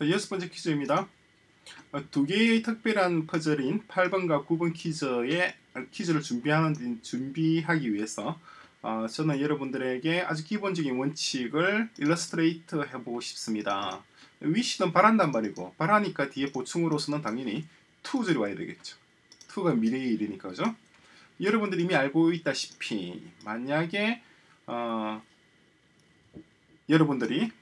자, 6번째 퀴즈입니다. 두 개의 특별한 퍼즐인 8번과 9번 퀴즈를 준비하기 위해서 저는 여러분들에게 아주 기본적인 원칙을 일러스트레이트 해보고 싶습니다. 위시는 바란단 말이고, 바라니까 뒤에 보충으로서는 당연히 to절이 와야 되겠죠. to가 미래의 일이니까, 그죠? 여러분들이 이미 알고 있다시피 만약에 여러분들이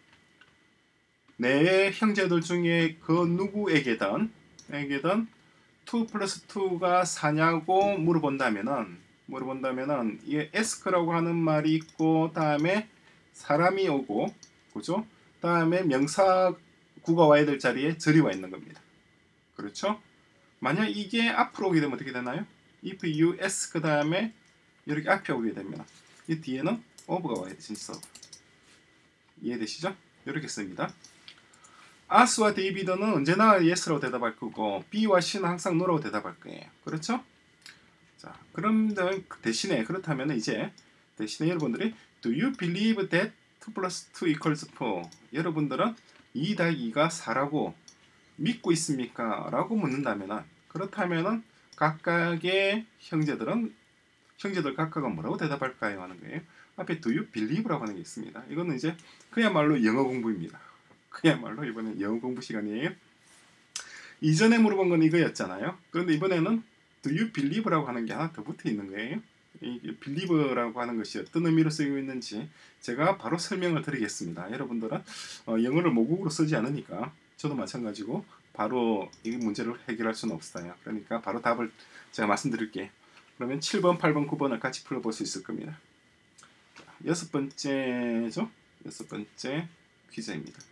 내 형제들 중에 그 누구에게든 2 플러스 2가 4냐고 물어본다면은 이게 ask라고 하는 말이 있고, 다음에 사람이 오고, 그죠? 다음에 명사구가 와야 될 자리에 절이 와 있는 겁니다. 그렇죠? 만약 이게 앞으로 오게 되면 어떻게 되나요? if you ask 그 다음에 이렇게 앞에 오게 되면 이 뒤에는 of가 와야 되죠. 이해되시죠? 이렇게 씁니다. 아스와 데이비드는 언제나 yes라고 대답할 거고, B와 C는 항상 no라고 대답할 거예요. 그렇죠? 자, 그럼 대신에 그렇다면 이제 대신에 여러분들이 Do you believe that 2 plus 2 equals 4? 여러분들은 2 더하기 2가 4라고 믿고 있습니까? 라고 묻는다면 그렇다면은 각각의 형제들 각각은 뭐라고 대답할까요? 하는 거예요. 앞에 Do you believe라고 하는 게 있습니다. 이거는 이제 그야말로 영어 공부입니다. 그야말로 이번엔 영어 공부 시간이에요. 이전에 물어본 건 이거였잖아요. 그런데 이번에는 Do you believe라고 하는 게 하나 더 붙어 있는 거예요. 이 believe라고 하는 것이 어떤 의미로 쓰이고 있는지 제가 바로 설명을 드리겠습니다. 여러분들은 영어를 모국어로 쓰지 않으니까 저도 마찬가지고 바로 이 문제를 해결할 수는 없어요. 그러니까 바로 답을 제가 말씀드릴게요. 그러면 7번, 8번, 9번을 같이 풀어볼 수 있을 겁니다. 여섯 번째 퀴즈입니다.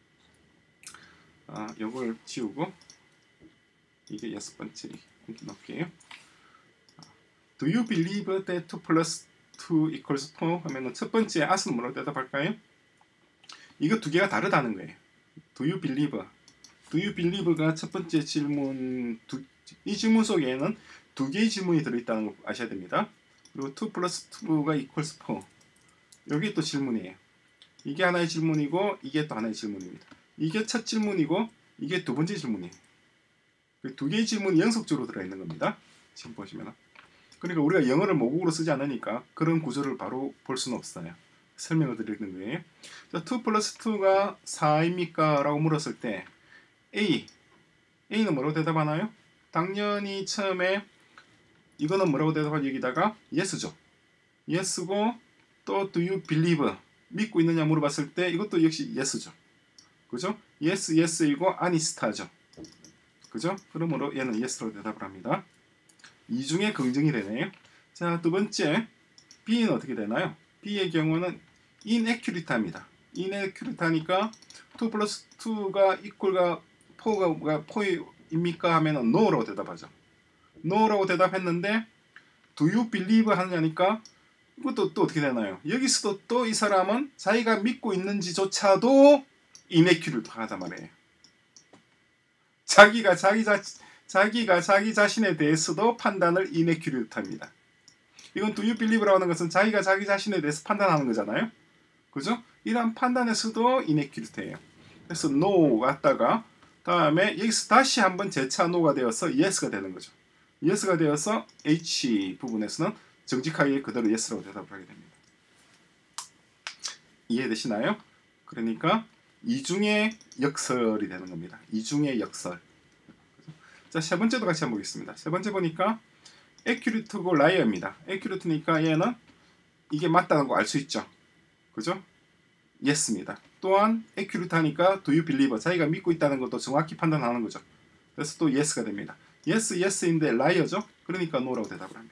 요걸 지우고 이게 여섯 번째 이렇게 넣을게요. Do you believe that 2 plus 2 equals 4? 하면은 첫 번째 as는 뭐라고 대답할까요? 이거 두 개가 다르다는 거예요. Do you believe가 첫 번째 질문, 이 질문 속에는 두 개의 질문이 들어있다는 걸 아셔야 됩니다. 그리고 2 plus 2가 equals 4. 여기 또 질문이에요. 이게 하나의 질문이고 이게 또 하나의 질문입니다. 이게 첫 질문이고 이게 두 번째 질문이에요. 두 개의 질문이 연속적으로 들어있는 겁니다. 지금 보시면. 그러니까 우리가 영어를 모국어로 쓰지 않으니까 그런 구조를 바로 볼 수는 없어요. 설명을 드리는 거예요. 2 플러스 2가 4입니까? 라고 물었을 때 A는 뭐라고 대답하나요? 당연히 처음에 이거는 뭐라고 대답하지? 여기다가 yes죠. yes고 또 do you believe? 믿고 있느냐 물어봤을 때 이것도 역시 yes죠. 그죠? yes이고 honest하죠. 그죠? 그러므로 얘는 yes로 대답을 합니다. 이중에 긍정이 되네요. 자, 두 번째 B는 어떻게 되나요? B의 경우는 inaccurate합니다. inaccurate하니까 2 플러스 2가 equal가 4입니까? 하면은 no라고 대답하죠. no라고 대답했는데 do you believe 하느냐니까 이것도 또 어떻게 되나요? 여기서도 또 이 사람은 자기가 믿고 있는지조차도 inaccurate 하단 말이에요. 자기가 자기 자신에 대해서도 판단을 inaccurate 합니다. 이건 do you believe라고 하는 것은 자기가 자기 자신에 대해서 판단하는 거잖아요. 그죠? 이런 판단에서도 inaccurate예요. 그래서 no 갔다가 다음에 여기서 다시 한번 재차 no가 되어서 yes가 되는 거죠. yes가 되어서 H 부분에서는 정직하게 그대로 yes라고 대답을 하게 됩니다. 이해되시나요? 그러니까 이중의 역설이 되는 겁니다. 이중의 역설. 자, 세 번째도 같이 한번 보겠습니다. 세 번째 보니까 accurate고 liar입니다. accurate니까 얘는 이게 맞다는 거 알 수 있죠. 그죠? yes입니다. 또한 accurate 하니까 do you believe? 자기가 믿고 있다는 것도 정확히 판단하는 거죠. 그래서 또 yes가 됩니다. yes인데 liar죠? 그러니까 no라고 대답을 합니다.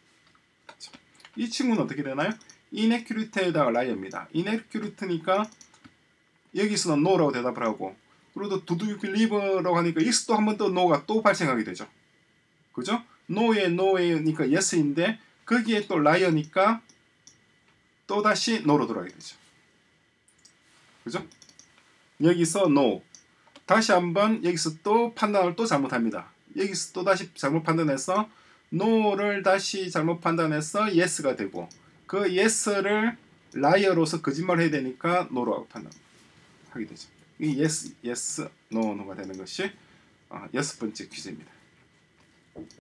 이 친구는 어떻게 되나요? inaccurate에다가 liar입니다. inaccurate니까 여기서는 no라고 대답을 하고, 그리고 do you believe라고 하니까 여기서 또 한 번 더 no가 또 발생하게 되죠. 그죠? no에니까 yes인데 거기에 또 liar니까 또 다시 no로 돌아가게 되죠. 그죠? 여기서 no. 다시 한번 여기서 또 판단을 또 잘못합니다. 여기서 또 다시 잘못 판단해서 no를 다시 잘못 판단해서 yes가 되고, 그 yes를 liar로서 거짓말을 해야 되니까 no로 판단하게 되죠. 이 yes, yes, no, no가 되는 것이 6번째 퀴즈입니다.